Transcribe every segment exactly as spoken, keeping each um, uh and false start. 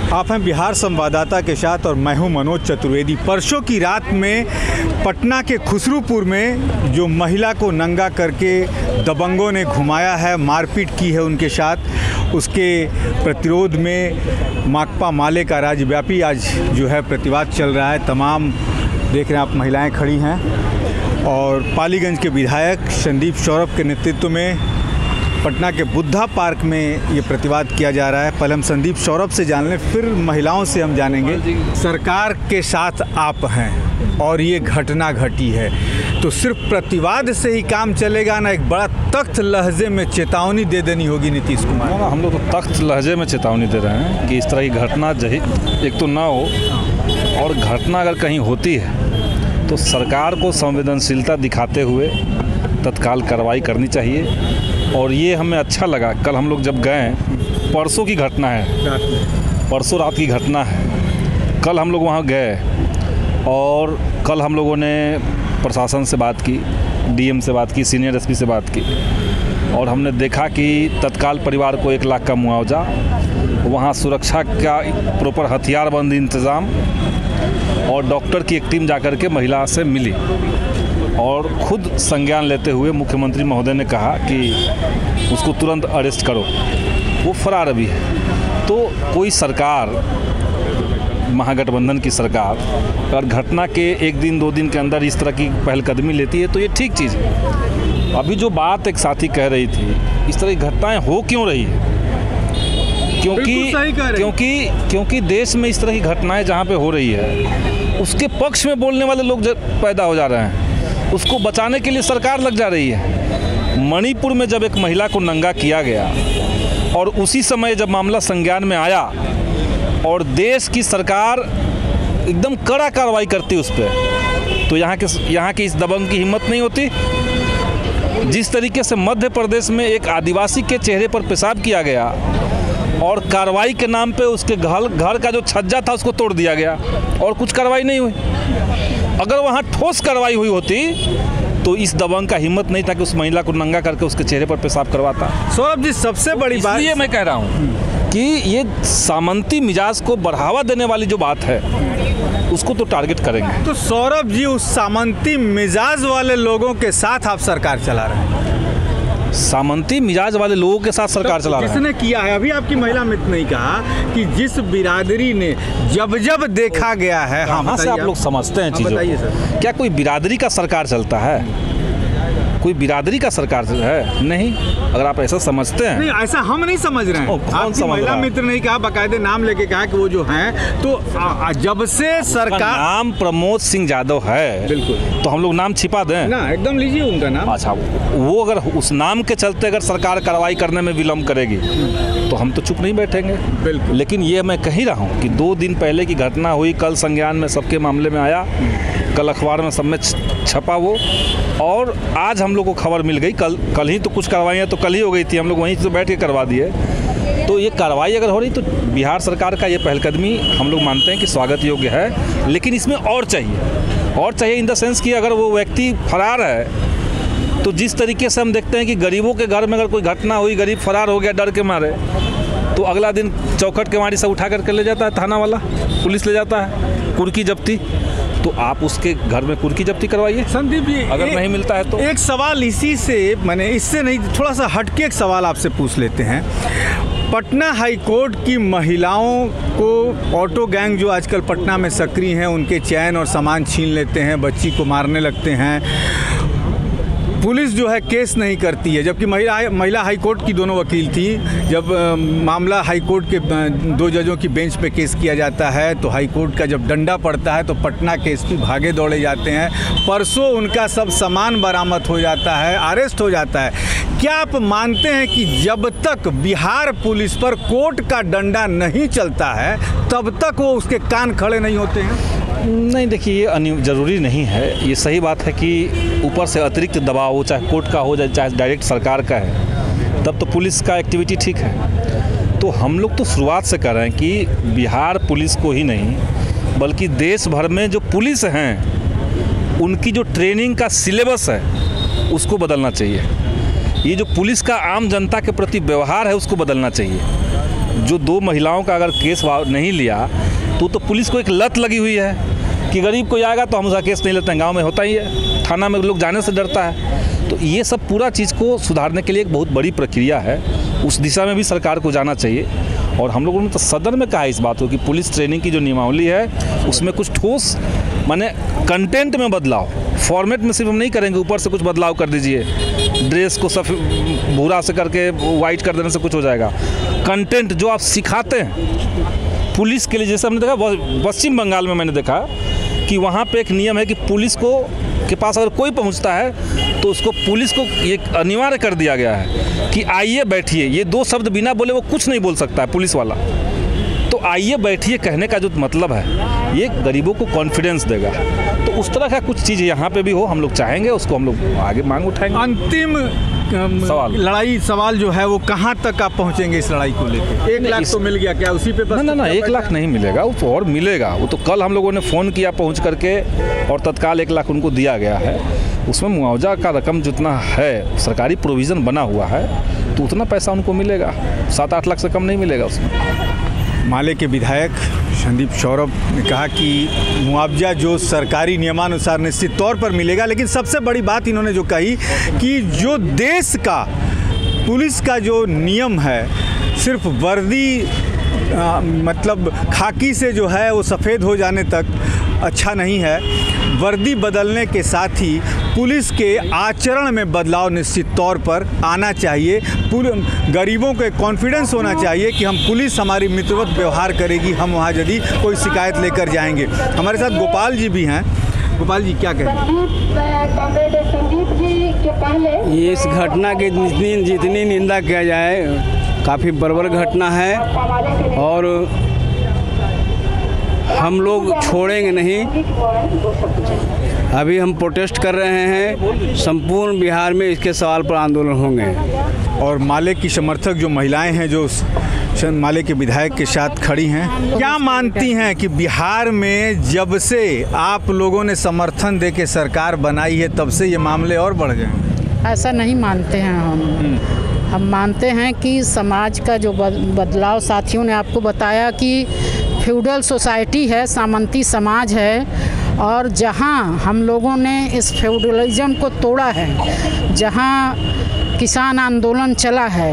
आप हैं बिहार संवाददाता के साथ और मैं हूं मनोज चतुर्वेदी। परसों की रात में पटना के खुसरूपुर में जो महिला को नंगा करके दबंगों ने घुमाया है, मारपीट की है उनके साथ, उसके प्रतिरोध में माकपा माले का राज्यव्यापी आज जो है प्रतिवाद चल रहा है। तमाम देख रहे हैं आप महिलाएं खड़ी हैं और पालीगंज के विधायक संदीप सौरभ के नेतृत्व में पटना के बुद्धा पार्क में ये प्रतिवाद किया जा रहा है। पहले हम संदीप सौरभ से जान लें, फिर महिलाओं से हम जानेंगे। सरकार के साथ आप हैं और ये घटना घटी है तो सिर्फ प्रतिवाद से ही काम चलेगा ना, एक बड़ा तख्त लहजे में चेतावनी दे देनी होगी नीतीश कुमार? ना, हम लोग तो तख्त लहजे में चेतावनी दे रहे हैं कि इस तरह की घटना जही एक तो ना हो, और घटना अगर कहीं होती है तो सरकार को संवेदनशीलता दिखाते हुए तत्काल कार्रवाई करनी चाहिए। और ये हमें अच्छा लगा, कल हम लोग जब गए, परसों की घटना है, परसों रात की घटना है, कल हम लोग वहाँ गए और कल हम लोगों ने प्रशासन से बात की, डीएम से बात की, सीनियर एसपी से बात की, और हमने देखा कि तत्काल परिवार को एक लाख का मुआवजा, वहाँ सुरक्षा का प्रॉपर हथियारबंद इंतज़ाम, और डॉक्टर की एक टीम जाकर के महिला से मिली और खुद संज्ञान लेते हुए मुख्यमंत्री महोदय ने कहा कि उसको तुरंत अरेस्ट करो, वो फरार अभी है। तो कोई सरकार, महागठबंधन की सरकार, अगर घटना के एक दिन दो दिन के अंदर इस तरह की पहलकदमी लेती है तो ये ठीक चीज़ है। अभी जो बात एक साथी कह रही थी, इस तरह की घटनाएं हो क्यों रही है? क्योंकि क्योंकि क्योंकि देश में इस तरह की घटनाएं जहाँ पे हो रही है उसके पक्ष में बोलने वाले लोग पैदा हो जा रहे हैं, उसको बचाने के लिए सरकार लग जा रही है। मणिपुर में जब एक महिला को नंगा किया गया और उसी समय जब मामला संज्ञान में आया और देश की सरकार एकदम कड़ा कार्रवाई करती उस पर, तो यहाँ के यहाँ की इस दबंग की हिम्मत नहीं होती। जिस तरीके से मध्य प्रदेश में एक आदिवासी के चेहरे पर पेशाब किया गया और कार्रवाई के नाम पे उसके घर घर का जो छज्जा था उसको तोड़ दिया गया और कुछ कार्रवाई नहीं हुई। अगर वहाँ ठोस कार्रवाई हुई होती तो इस दबंग का हिम्मत नहीं था कि उस महिला को नंगा करके उसके चेहरे पर पेशाब करवाता। सौरभ जी, सबसे बड़ी बात ये मैं कह रहा हूँ कि ये सामंती मिजाज को बढ़ावा देने वाली जो बात है उसको तो टारगेट करेंगे। तो सौरभ जी, उस सामंती मिजाज वाले लोगों के साथ आप सरकार चला रहे हैं? सामंती मिजाज वाले लोगों के साथ सरकार चला रहा है। किसने किया है? अभी आपकी महिला मित्र ने कहा कि जिस बिरादरी ने जब जब देखा गया है। हाँ, कहाँ से आप लोग समझते हैं चीज़ों को? क्या कोई बिरादरी का सरकार चलता है? कोई बिरादरी का सरकार है? नहीं। अगर आप ऐसा समझते हैं। नहीं, ऐसा हम नहीं समझ रहे हैं। आपकी महिला मित्र ने कहा, बाकायदे नाम लेके कहा कि वो जो हैं तो जब से सरकार, नाम प्रमोद सिंह यादव है, बिल्कुल, तो हम लोग नाम छिपा दें ना? एकदम लीजिए उनका नाम। अच्छा, वो अगर उस नाम के चलते अगर सरकार कार्रवाई करने में विलम्ब करेगी तो हम तो चुप नहीं बैठेंगे। बिल्कुल। लेकिन ये मैं कह ही रहा हूँ कि दो दिन पहले की घटना हुई, कल संज्ञान में सबके मामले में आया, कल अखबार में सब में छपा वो, और आज हम लोग को खबर मिल गई। कल कल ही तो कुछ कार्रवाइयाँ तो कल ही हो गई थी, हम लोग वहीं से बैठ के करवा दिए। तो ये कार्रवाई अगर हो रही तो बिहार सरकार का ये पहलकदमी हम लोग मानते हैं कि स्वागत योग्य है, लेकिन इसमें और चाहिए और चाहिए इन द सेंस कि अगर वो व्यक्ति फरार है तो जिस तरीके से हम देखते हैं कि गरीबों के घर में अगर कोई घटना हुई, गरीब फरार हो गया डर के मारे, तो अगला दिन चौखट के मारी से उठा करके ले जाता है थाना वाला, पुलिस ले जाता है, कुर्की जब्ती। तो आप उसके घर में कुर्की जब्ती करवाइए संदीप जी, अगर नहीं मिलता है तो। एक सवाल इसी से, मैंने इससे नहीं, थोड़ा सा हटके एक सवाल आपसे पूछ लेते हैं। पटना हाई कोर्ट की महिलाओं को ऑटो गैंग जो आजकल पटना में सक्रिय हैं, उनके चैन और सामान छीन लेते हैं, बच्ची को मारने लगते हैं, पुलिस जो है केस नहीं करती है, जबकि महिला महिला हाई कोर्ट की दोनों वकील थी। जब आ, मामला हाई कोर्ट के दो जजों की बेंच पे केस किया जाता है तो हाई कोर्ट का जब डंडा पड़ता है तो पटना के एसपी भागे दौड़े जाते हैं। परसों उनका सब सामान बरामद हो जाता है, अरेस्ट हो जाता है। क्या आप मानते हैं कि जब तक बिहार पुलिस पर कोर्ट का डंडा नहीं चलता है तब तक वो उसके कान खड़े नहीं होते हैं? नहीं, देखिए, ये ज़रूरी नहीं है। ये सही बात है कि ऊपर से अतिरिक्त दबाव हो, चाहे कोर्ट का हो जाए चाहे डायरेक्ट सरकार का है, तब तो पुलिस का एक्टिविटी ठीक है। तो हम लोग तो शुरुआत से कह रहे हैं कि बिहार पुलिस को ही नहीं बल्कि देश भर में जो पुलिस हैं उनकी जो ट्रेनिंग का सिलेबस है उसको बदलना चाहिए। ये जो पुलिस का आम जनता के प्रति व्यवहार है उसको बदलना चाहिए। जो दो महिलाओं का अगर केस नहीं लिया तो तो पुलिस को एक लत लगी हुई है कि गरीब कोई आएगा तो हम उसका केस नहीं लेते हैं। गाँव में होता ही है, थाना में लोग जाने से डरता है। तो ये सब पूरा चीज़ को सुधारने के लिए एक बहुत बड़ी प्रक्रिया है, उस दिशा में भी सरकार को जाना चाहिए। और हम लोगों ने तो सदन में कहा इस बात को कि पुलिस ट्रेनिंग की जो नियमावली है उसमें कुछ ठोस माने कंटेंट में बदलाव, फॉर्मेट में सिर्फ हम नहीं करेंगे ऊपर से कुछ बदलाव कर दीजिए, ड्रेस को सफ़ेद भूरा से करके वाइट कर देने से कुछ हो जाएगा। कंटेंट जो आप सिखाते हैं पुलिस के लिए, जैसे हमने देखा पश्चिम बंगाल में, मैंने देखा कि वहाँ पे एक नियम है कि पुलिस को के पास अगर कोई पहुँचता है तो उसको पुलिस को ये अनिवार्य कर दिया गया है कि आइए बैठिए। ये दो शब्द बिना बोले वो कुछ नहीं बोल सकता है पुलिस वाला। तो आइए बैठिए कहने का जो मतलब है ये गरीबों को कॉन्फिडेंस देगा। तो उस तरह का कुछ चीज़ यहाँ पे भी हो, हम लोग चाहेंगे, उसको हम लोग आगे मांग उठाएंगे। अंतिम सवाल लड़ाई सवाल जो है वो कहाँ तक आप पहुँचेंगे इस लड़ाई को लेकर? एक लाख तो मिल गया क्या उसी पे? ना ना ना एक लाख नहीं मिलेगा, वो तो और मिलेगा। वो तो कल हम लोगों ने फ़ोन किया पहुँच करके और तत्काल एक लाख उनको दिया गया है। उसमें मुआवजा का रकम जितना है सरकारी प्रोविज़न बना हुआ है तो उतना पैसा उनको मिलेगा, सात आठ लाख से कम नहीं मिलेगा उसमें। माले के विधायक संदीप सौरभ ने कहा कि मुआवजा जो सरकारी नियमानुसार निश्चित तौर पर मिलेगा, लेकिन सबसे बड़ी बात इन्होंने जो कही कि जो देश का पुलिस का जो नियम है सिर्फ वर्दी आ, मतलब खाकी से जो है वो सफ़ेद हो जाने तक अच्छा नहीं है। वर्दी बदलने के साथ ही पुलिस के आचरण में बदलाव निश्चित तौर पर आना चाहिए। गरीबों को कॉन्फिडेंस होना चाहिए कि हम पुलिस हमारी मित्रवत व्यवहार करेगी, हम वहाँ यदि कोई शिकायत लेकर जाएंगे। हमारे साथ गोपाल जी भी हैं। गोपाल जी क्या कहें? ये इस घटना की जितनी जितनी निंदा किया जाए काफ़ी बर्बर घटना है और हम लोग छोड़ेंगे नहीं। अभी हम प्रोटेस्ट कर रहे हैं, संपूर्ण बिहार में इसके सवाल पर आंदोलन होंगे। और माले की समर्थक जो महिलाएं हैं जो माले के विधायक के साथ खड़ी हैं, क्या मानती हैं कि बिहार में जब से आप लोगों ने समर्थन दे के सरकार बनाई है तब से ये मामले और बढ़ गए? ऐसा नहीं मानते हैं हम। हम मानते हैं कि समाज का जो बदलाव, साथियों ने आपको बताया कि फ्यूडल सोसाइटी है, सामंती समाज है, और जहां हम लोगों ने इस फ्यूडलिज्म को तोड़ा है, जहां किसान आंदोलन चला है,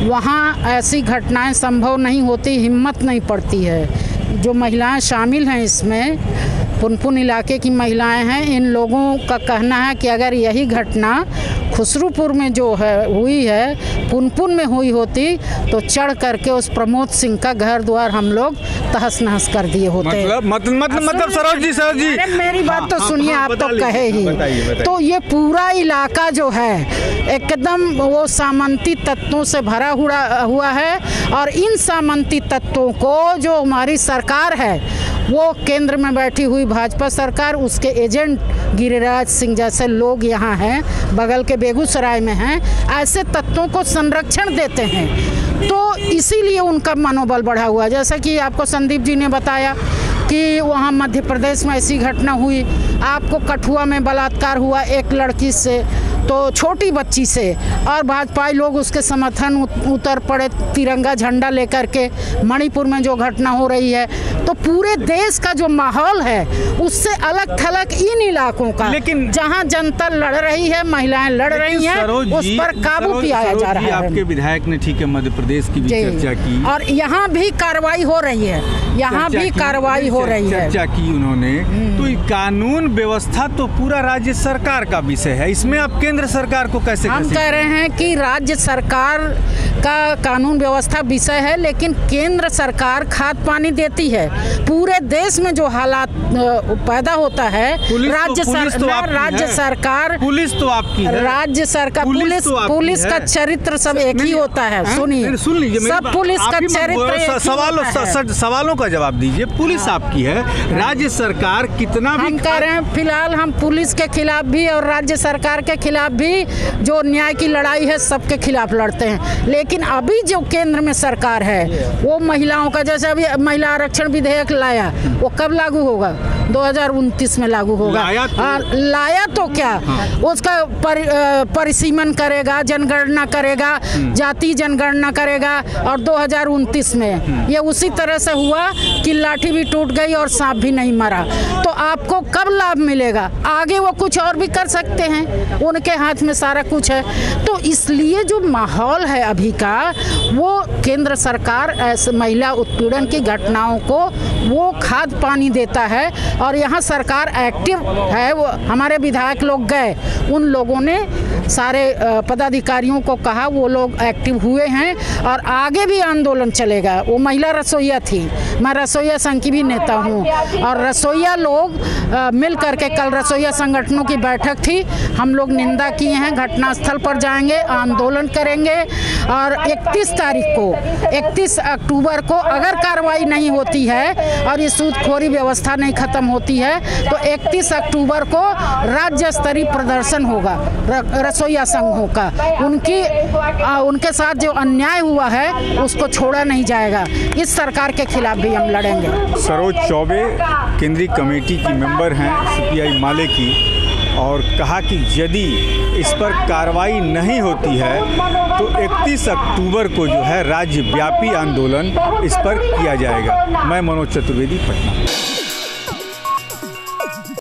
वहां ऐसी घटनाएं संभव नहीं होती, हिम्मत नहीं पड़ती है। जो महिलाएं शामिल हैं इसमें, पुनपुन इलाके की महिलाएं हैं, इन लोगों का कहना है कि अगर यही घटना खुसरूपुर में जो है हुई है, पुनपुन में हुई होती तो चढ़ करके उस प्रमोद सिंह का घर द्वार हम लोग तहस नहस कर दिए होते। मतलब मतलब मतलब मतलब सरोज जी सरोज जी अरे मेरी बात तो हाँ, सुनिए, हाँ, आप तो कहे ही बताइए, बताइए। तो ये पूरा इलाका जो है एकदम वो सामंती तत्वों से भरा हुआ हुआ है, और इन सामंती तत्वों को जो हमारी सरकार है, वो केंद्र में बैठी हुई भाजपा सरकार, उसके एजेंट गिरिराज सिंह जैसे लोग यहाँ हैं, बगल के बेगूसराय में हैं, ऐसे तत्वों को संरक्षण देते हैं। तो इसीलिए उनका मनोबल बढ़ा हुआ है। जैसा कि आपको संदीप जी ने बताया कि वहाँ मध्य प्रदेश में ऐसी घटना हुई, आपको कठुआ में बलात्कार हुआ एक लड़की से, तो छोटी बच्ची से, और भाजपाई लोग उसके समर्थन उतर पड़े तिरंगा झंडा लेकर के। मणिपुर में जो घटना हो रही है, तो पूरे देश का जो माहौल है उससे अलग थलग इन इलाकों का, लेकिन जहां जनता लड़ रही है, महिलाएं लड़ रही हैं, उस पर काबू किया जा रहा है। आपके विधायक ने ठीक है मध्य प्रदेश की भी चर्चा की, और यहाँ भी कार्रवाई हो रही है, यहाँ भी कार्रवाई हो रही है, चर्चा की उन्होंने। तो कानून व्यवस्था तो पूरा राज्य सरकार का विषय है, इसमें आप केंद्र सरकार को कैसे? हम कह रहे हैं कि राज्य सरकार का कानून व्यवस्था विषय है, लेकिन केंद्र सरकार खाद पानी देती है। पूरे देश में जो हालात पैदा होता है, राज्य सरकार राज्य सरकार पुलिस तो आपकी है, राज्य सरकार पुलिस पुलिस का चरित्र सब एक ही होता है। सुनिए, सुन लीजिए, सब पुलिस का चरित्र सवालों सवालों का जवाब दीजिए। पुलिस आपकी है, राज्य सरकार कितना भी हम कह रहे हैं फिलहाल हम पुलिस के खिलाफ भी और राज्य सरकार के खिलाफ भी जो न्याय की लड़ाई है सबके खिलाफ लड़ते हैं। लेकिन अभी जो केंद्र में सरकार है वो महिलाओं का, जैसे अभी महिला आरक्षण विधेयक लाया, वो कब लागू होगा? दो हज़ार उनतीस में लागू होगा। लाया तो, हाँ, लाया तो क्या, हाँ। उसका परि, परिसीमन करेगा, जनगणना करेगा, जाति जनगणना करेगा, और दो हज़ार उनतीस में ये उसी तरह से हुआ कि लाठी भी टूट गई और सांप भी नहीं मरा। तो आपको कब लाभ मिलेगा? आगे वो कुछ और भी कर सकते हैं, उनके हाथ में सारा कुछ है। तो इसलिए जो माहौल है अभी का, वो केंद्र सरकार ऐसे महिला उत्पीड़न की घटनाओं को वो खाद पानी देता है, और यहाँ सरकार एक्टिव है। वो हमारे विधायक लोग गए, उन लोगों ने सारे पदाधिकारियों को कहा, वो लोग एक्टिव हुए हैं और आगे भी आंदोलन चलेगा। वो महिला रसोइया थी, मैं रसोइया संघ की भी नेता हूँ, और रसोइया लोग मिल करके, कल रसोइया संगठनों की बैठक थी, हम लोग निंदा किए हैं, घटनास्थल पर जाएंगे, आंदोलन करेंगे। और इकतीस तारीख को, इकतीस अक्टूबर को अगर कार्रवाई नहीं होती है और ये सूदखोरी व्यवस्था नहीं खत्म होती है, तो इकतीस अक्टूबर को राज्य स्तरीय प्रदर्शन होगा रसोइया संघों का। उनकी आ, उनके साथ जो अन्याय हुआ है उसको छोड़ा नहीं जाएगा। इस सरकार के खिलाफ भी हम लड़ेंगे। सरोज चौबे केंद्रीय कमेटी की मेंबर हैं सीपीआई माले की, और कहा कि यदि इस पर कार्रवाई नहीं होती है तो इकतीस अक्टूबर को जो है राज्यव्यापी आंदोलन इस पर किया जाएगा। मैं मनोज चतुर्वेदी, पटना।